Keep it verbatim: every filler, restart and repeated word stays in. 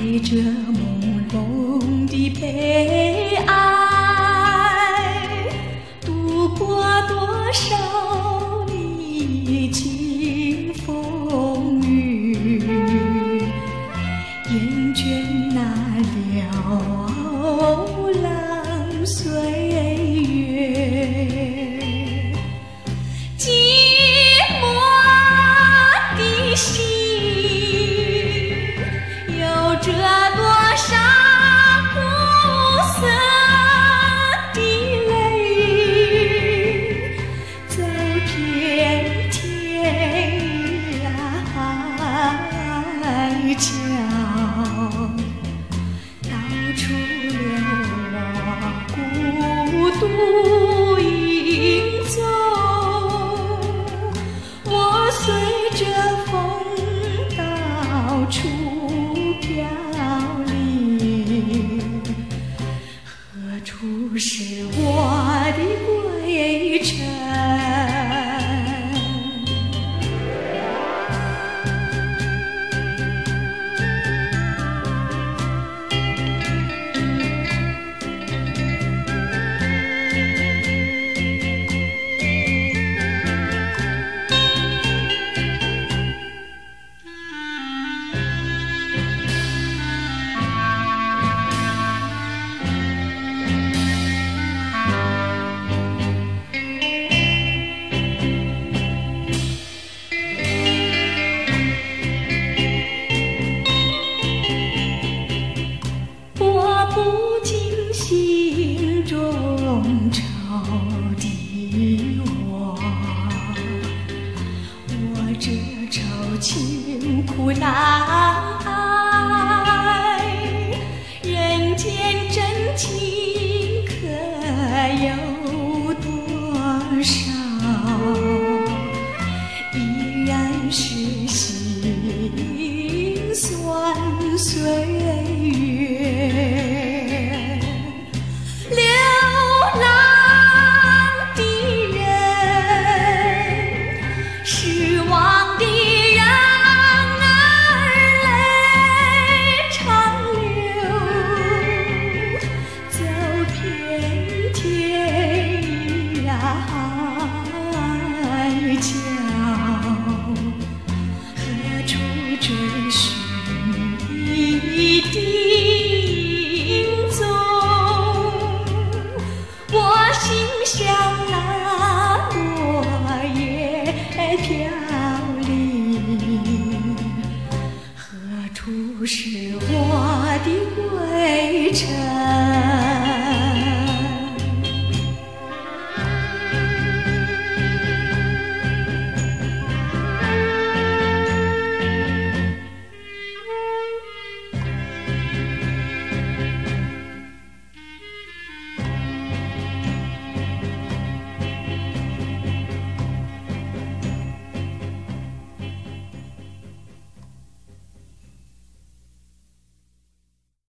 着朦胧的悲哀，度过多少历经风雨，厌倦那流浪岁月，寂寞的心有着多少苦涩的泪，走遍天涯海角，道出了我孤独影踪。我随着风到处飘零，何处是我的归程？愁的我，我这愁情苦难挨，人间真情可有多少？依然是心酸岁月。何处追寻你的踪？我心像那落叶飘零，何处是我的归程？